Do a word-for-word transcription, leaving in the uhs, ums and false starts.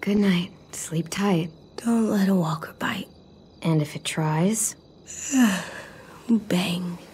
Good night. Sleep tight. Don't let a walker bite. And if it tries? Bang.